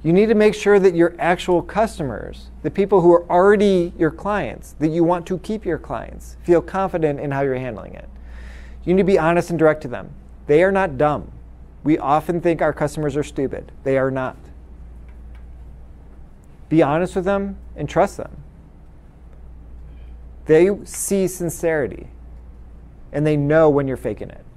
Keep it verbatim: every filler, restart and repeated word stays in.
You need to make sure that your actual customers, the people who are already your clients, that you want to keep your clients, feel confident in how you're handling it. You need to be honest and direct to them. They are not dumb. We often think our customers are stupid. They are not. Be honest with them and trust them. They see sincerity, and they know when you're faking it.